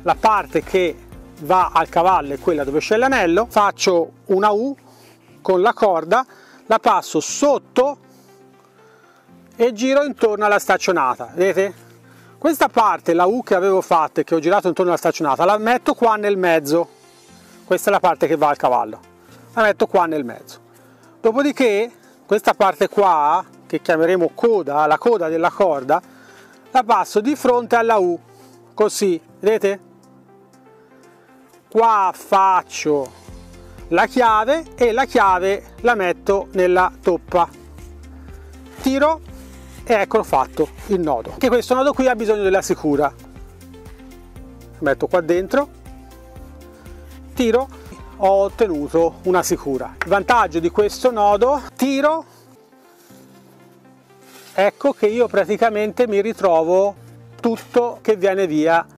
la parte che va al cavallo è quella dove c'è l'anello, faccio una U con la corda, la passo sotto e giro intorno alla staccionata, vedete? Questa parte, la U che avevo fatto e che ho girato intorno alla staccionata, la metto qua nel mezzo. Questa è la parte che va al cavallo, la metto qua nel mezzo. Dopodiché questa parte qua, che chiameremo coda, la coda della corda, la passo di fronte alla U, così, vedete? Qua faccio la chiave e la chiave la metto nella toppa, tiro e eccolo fatto il nodo. Anche questo nodo qui ha bisogno della sicura, metto qua dentro, tiro, ho ottenuto una sicura. Il vantaggio di questo nodo, tiro, ecco che io praticamente mi ritrovo tutto che viene via